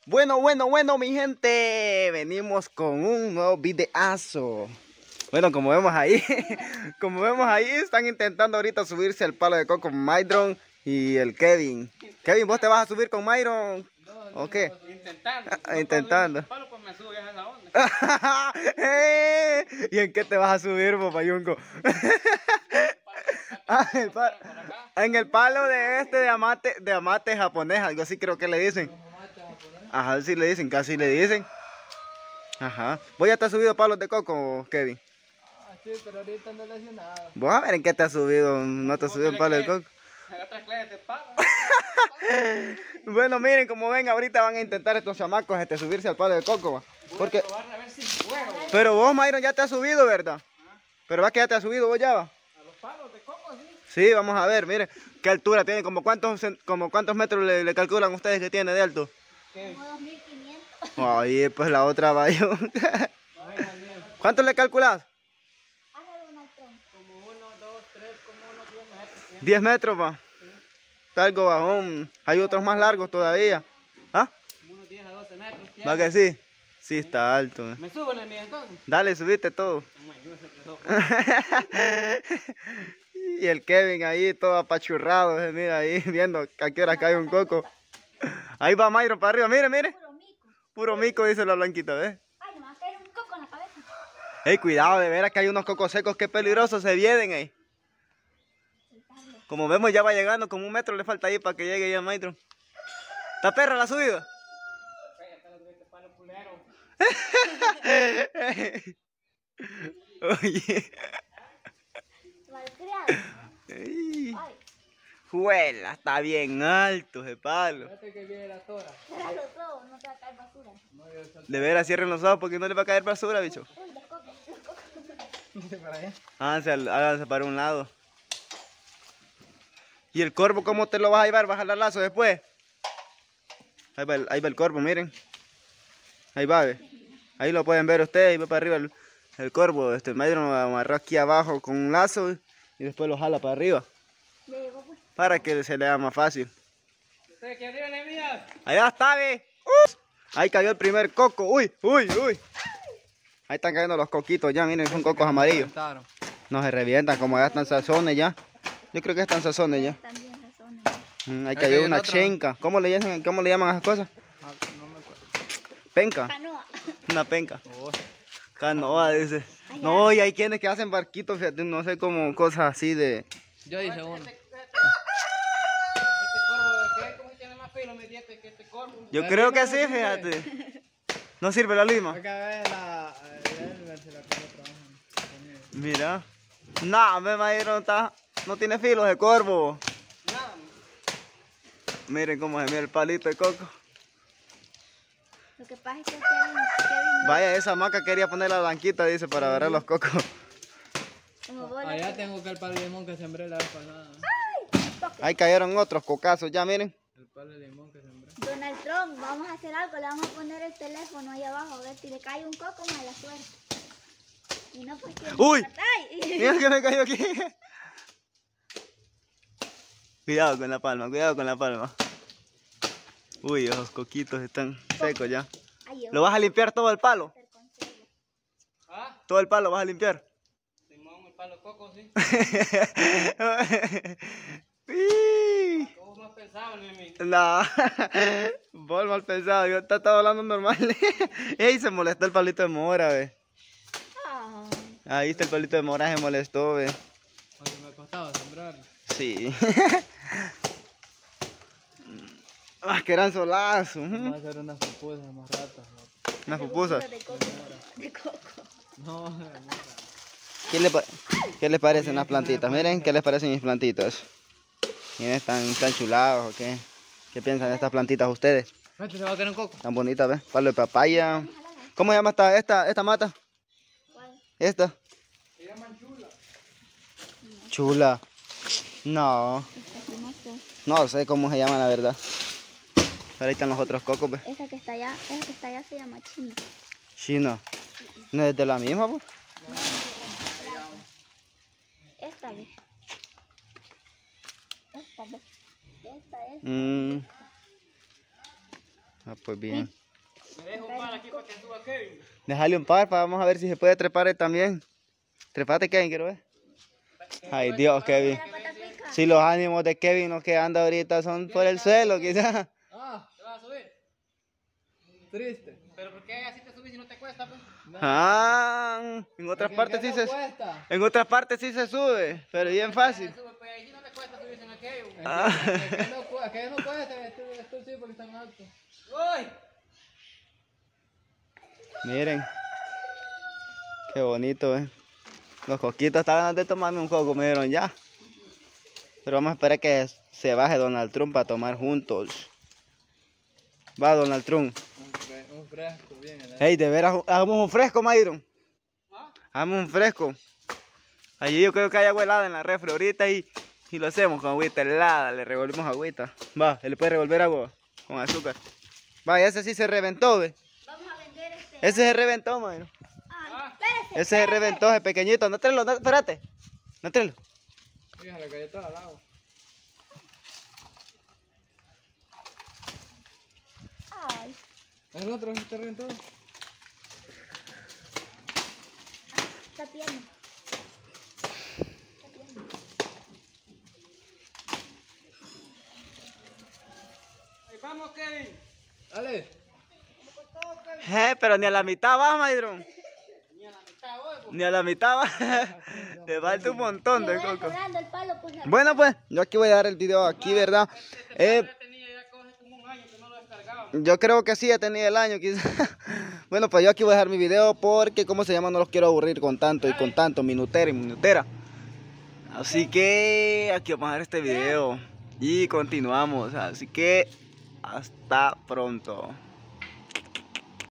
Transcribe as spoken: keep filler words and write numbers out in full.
Bueno, bueno, bueno, mi gente, venimos con un nuevo videazo. Bueno, como vemos ahí, como vemos ahí, están intentando ahorita subirse al palo de coco Myron y el Kevin. Kevin, ¿vos te vas a subir con Myron? No, ¿O qué? intentando. Ah, intentando. Palo, pues me subo ya a la onda. ¡Eh! ¿Y en qué te vas a subir, papayunco? Ah, el pa- en el palo de este de amate, de amate japonés, algo así creo que le dicen. Ajá, sí le dicen, casi le dicen. Ajá. ¿Vos ya te has subido palos de coco, Kevin? Ah, sí, pero ahorita no le hace nada. Vos a ver en qué te has subido, no te has subido en palo de coco. En otras clases de palo. Bueno, miren, como ven, ahorita van a intentar estos chamacos este, subirse al palo de coco, va. Porque... Voy a probar a ver si puedo. Pero vos, Myron, ya te has subido, ¿verdad? Pero va que ya te has subido, vos ya va. A los palos de coco, sí. Sí, vamos a ver, miren, qué altura tiene, como cuántos, cen- como cuántos metros le, le calculan ustedes que tiene de alto. ¿Qué? Como dos mil quinientos. Ahí, pues la otra va yo. ¿Cuánto le calculás? Hágalo una tronca. Como uno, dos, tres, como unos diez metros. diez metros, va. Está algo bajón. Hay otros más largos todavía. ¿Ah? Como unos diez a doce metros. ¿Va que sí? Sí, está alto. ¿Me subo en el mío entonces? Dale, subiste todo. No, yo se quedó. Y el Kevin ahí todo apachurrado, eh, mira ahí viendo a qué hora cae un coco. Ahí va Myron para arriba, mire, mire. Puro mico. Puro mico, dice la blanquita, ¿ves? Ay, me va a caer un coco en la cabeza. Ey, cuidado, de veras que hay unos cocos secos, qué peligrosos se vienen ahí. Como vemos ya va llegando, como un metro le falta ahí para que llegue ya Myron. ¿Está perra la subida? Este palo culero. Oye. Malcriado. Ey. Ay, Juela, está bien alto ese palo. Fíjate que viene la tora. cierra los ojos, no te va a caer basura. No, yo salto De veras, cierren los ojos porque no le va a caer basura, bicho. Uy, los cocos, los cocos. para allá. Háganse, al- háganse para un lado. ¿Y el corvo cómo te lo vas a llevar? ¿Vas a jalar lazo después? Ahí va, el, ahí va el corvo, miren. Ahí va, ve. Ahí lo pueden ver ustedes, ahí va para arriba el, el corvo. Este Myron lo amarró aquí abajo con un lazo y después lo jala para arriba. Ya llegó, pues. Para que se le haga más fácil. ¿Ustedes qué arriba le mías? Allá está, ve. ¡Uh! Ahí cayó el primer coco. Uy, uy, uy. Ahí están cayendo los coquitos ya, miren, son cocos amarillos. No se revientan, como ya están sazones ya. Yo creo que están sazones ya. También razones. Mm, ahí Ahí cayó cayó una el otro. chenca. ¿Cómo le llaman, cómo le llaman a esas cosas? Ah, no me acuerdo. Penca. Canoa. Una penca. Oh, Canoa, dice. Ay, No, y hay quienes que hacen barquitos, fíjate, no sé, como cosas así de... yo hice uno. Este, este, este corvo de qué, ¿cómo tiene más filo mi diente que este corvo? Yo La creo lima que no sí, sirve. fíjate. ¿No sirve la lima? Acá ves la... Elber se la acabó trabajando. Mira. No, me imagino, está... no tiene filos de corvo. Nada. Miren cómo se mira el palito de coco. Lo que pasa es que Kevin, Kevin Vaya, esa maca quería poner la blanquita, dice, para agarrar los cocos. como vos le- Allá tengo que el palo de limón que sembré la vez pasada. Ahí cayeron otros cocazos, ya miren. El palo de limón que sembré. Donald Trump, vamos a hacer algo, le vamos a poner el teléfono ahí abajo, a ver si le cae un coco, mala suerte. Y no, pues que... ¡Uy! ¡Ay! Mira que me cayó aquí. Cuidado con la palma, cuidado con la palma. Uy, esos coquitos están secos ya. Ay, yo ¿Lo vas a limpiar todo el palo? voy a hacer consejo. Ah, ¿Todo el palo vas a limpiar? limón, el palo de coco, sí. Uy. ¿Cómo más pensaban en mí? No, vos mal pensado, yo te estaba hablando normal. Ey, se molestó el palito de mora, ve. Ay, Ahí está el palito de mora, se molestó, ve. Cuando me costaba sembrar. Sí. Ah, que eran solazos. Vamos a hacer unas pupusas más ratas. Unas pupusas. de coco, de coco. No, no, no. ¿Qué le, pa- ¿Qué les parecen las plantitas? Miren, ¿qué les parecen mis plantitas? Miren, ¿están, están chulados o qué? ¿Qué piensan de estas plantitas ustedes? Este se va a tener un coco. Tan bonitas, ¿ves? Palo de papaya. ¿Cómo se llama esta, esta, esta mata? ¿Cuál? Esta. Se llaman chula. Chula. No, Esta que no sé. no sé cómo se llama la verdad. Pero ahí están los otros cocos, ¿ves? Esa que está allá, esa que está allá se llama china. Chino. ¿No es de la misma, pues? Esta vez. Esta vez. Esta es. Mm. Ah, pues bien. Me dejo un par aquí para que suba Kevin. Déjale un par, pa, vamos a ver si se puede trepar él también. Trepate, Kevin, quiero ver. Ay, Dios, Kevin. La pata pica. Si los ánimos de Kevin, los que anda ahorita, son por el suelo, quizás. Ah, ¿te vas a subir? Triste. ¿Pero por qué así te subís y no te cuesta, pues? Ah, en otras partes sí se... En otras partes sí se sube, pero bien fácil. Sube, pues ahí sí no te cuesta subirse en aquello. Ah. Aquello no cu- aquello no cuesta, esto, esto sí porque están altos. ¡Uy! Miren. Qué bonito, eh. Los coquitos estaban de tomarme un coco, me dieron ya. Pero vamos a esperar que se baje Donald Trump para tomar juntos. Va, Donald Trump. Un, fre- un fresco, bien. ¿eh? Hey, de veras, hagamos un fresco, Mayron. ¿Ah? Hagamos un fresco. Allí yo creo que hay agua helada en la refri ahorita y, y lo hacemos con agüita helada. Le revolvemos agüita. Va, él le puede revolver agua con azúcar. Va, ese sí se reventó, ve. Vamos a vender este. Ese se reventó, Mayron. Ay, espérese. Ese se reventó, ese pequeñito. No tráelo, no, espérate. No tráelo. Fíjate, le cayó toda al agua. Ay, El otro se te reventó. está tierno. Está tierno. Ahí vamos, Kevin. Dale. Eh, pero ni a la mitad va, Mayron. Ni a la mitad hoy, pues. Ni a la mitad va. Le falta un montón Le de voy a coco. cobrando el palo por la... Bueno, pues, yo aquí voy a dar el video aquí, ¿verdad? Eh, Ya tenía ya coge como un año que no lo descargaba. yo creo que sí, ya tenía el año, quizás. Bueno, pues yo aquí voy a dejar mi video porque, ¿cómo se llama? No los quiero aburrir con tanto y con tanto, minutera y minutera. Así que aquí vamos a dejar este video y continuamos. Así que, hasta pronto.